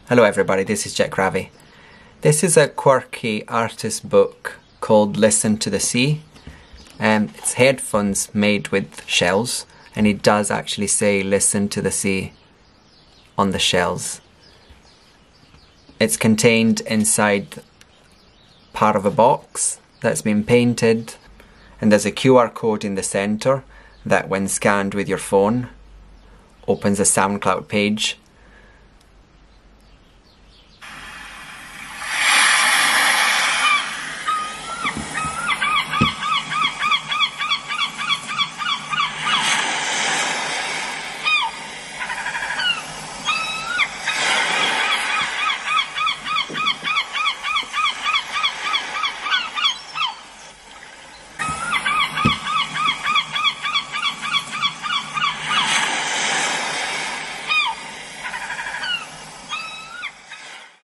Hello everybody, this is Jack Ravi. This is a quirky artist book called Listen to the Sea. It's headphones made with shells, and it does actually say listen to the sea on the shells. It's contained inside part of a box that's been painted, and there's a QR code in the center that when scanned with your phone opens a SoundCloud page